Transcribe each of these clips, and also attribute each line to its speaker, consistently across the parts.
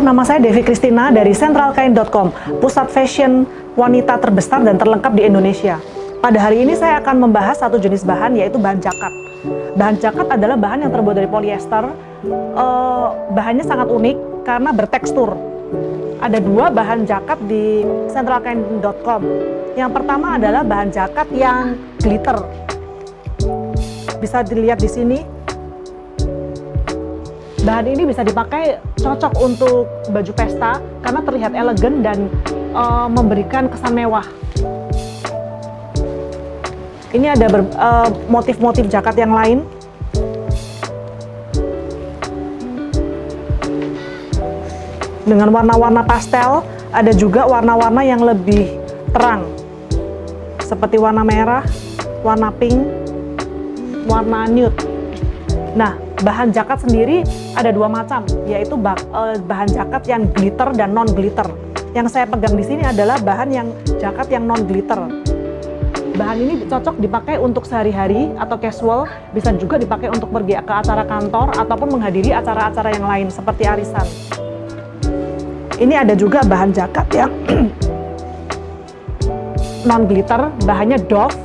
Speaker 1: nama saya Devi Kristina dari centralkain.com, pusat fashion wanita terbesar dan terlengkap di Indonesia. Pada hari ini saya akan membahas satu jenis bahan, yaitu bahan jakat. Bahan jakat adalah bahan yang terbuat dari polyester. Bahannya sangat unik karena bertekstur. Ada dua bahan jakat di centralkain.com. Yang pertama adalah bahan jakat yang glitter. Bisa dilihat di sini. Bahan ini bisa dipakai, cocok untuk baju pesta karena terlihat elegan dan memberikan kesan mewah. Ini ada motif-motif jakat yang lain. Dengan warna-warna pastel, ada juga warna-warna yang lebih terang. Seperti warna merah, warna pink, warna nude. Nah, bahan jakat sendiri ada dua macam, yaitu bahan jakat yang glitter dan non glitter. Yang saya pegang di sini adalah bahan yang jakat yang non glitter. Bahan ini cocok dipakai untuk sehari-hari atau casual, bisa juga dipakai untuk pergi ke acara kantor ataupun menghadiri acara-acara yang lain seperti arisan. Ini ada juga bahan jakat yang non glitter, bahannya doff,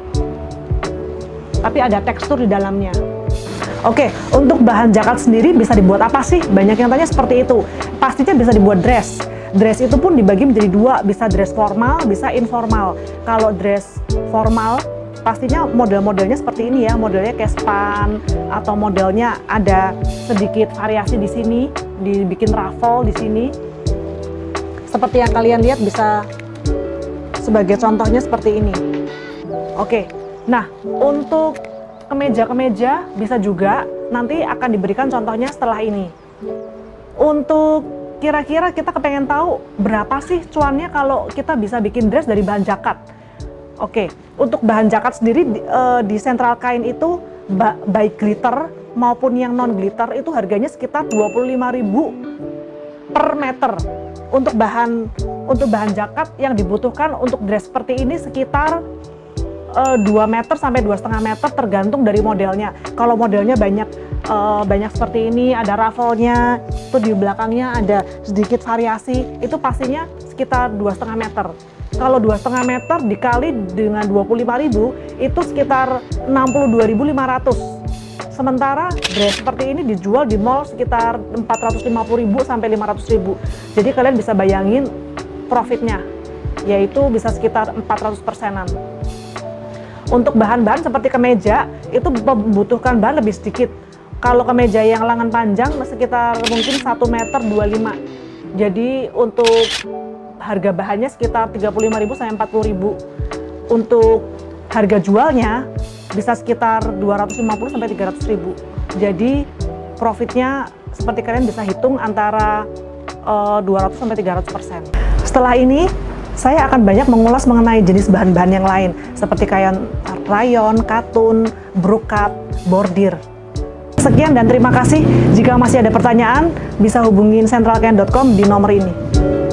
Speaker 1: tapi ada tekstur di dalamnya. Oke, untuk bahan jakat sendiri bisa dibuat apa sih? Banyak yang tanya seperti itu. Pastinya bisa dibuat dress. Dress itu pun dibagi menjadi dua, bisa dress formal, bisa informal. Kalau dress formal, pastinya model-modelnya seperti ini ya, modelnya kayak span, atau modelnya ada sedikit variasi di sini, dibikin ruffle di sini. Seperti yang kalian lihat, bisa sebagai contohnya seperti ini. Oke, nah untuk kemeja-kemeja bisa juga, nanti akan diberikan contohnya setelah ini. Untuk kira-kira kita kepengen tahu berapa sih cuannya kalau kita bisa bikin dress dari bahan jakat. Oke, untuk bahan jakat sendiri di Central Kain itu baik glitter maupun yang non glitter itu harganya sekitar 25.000 per meter. Untuk bahan jakat yang dibutuhkan untuk dress seperti ini sekitar 2 meter sampai 2,5 meter tergantung dari modelnya. Kalau modelnya banyak seperti ini, ada ruffle-nya, itu di belakangnya ada sedikit variasi, itu pastinya sekitar 2,5 meter. Kalau 2,5 meter dikali dengan 25.000 itu sekitar 62.500. Sementara dress seperti ini dijual di mall sekitar 450.000 sampai 500.000. Jadi kalian bisa bayangin profitnya, yaitu bisa sekitar 400%-an. Untuk bahan-bahan seperti kemeja, itu membutuhkan bahan lebih sedikit. Kalau kemeja yang lengan panjang sekitar mungkin 1,25 meter. Jadi untuk harga bahannya sekitar 35.000 sampai 40.000. Untuk harga jualnya bisa sekitar 250 sampai 300.000. Jadi profitnya seperti kalian bisa hitung antara 200 sampai 300%. Setelah ini saya akan banyak mengulas mengenai jenis bahan-bahan yang lain seperti kayak rayon, katun, brokat, bordir. Sekian dan terima kasih. Jika masih ada pertanyaan, bisa hubungin centralkain.com di nomor ini.